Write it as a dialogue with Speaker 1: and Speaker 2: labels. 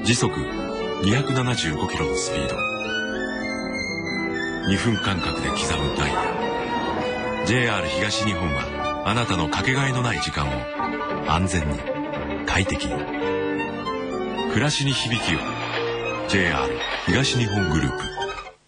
Speaker 1: 時速275キロのスピード、2分間隔で刻むダイヤ。 JR 東日本はあなたのかけがえのない時間を安全に快適に、暮らしに響きを。 JR 東日本グループ。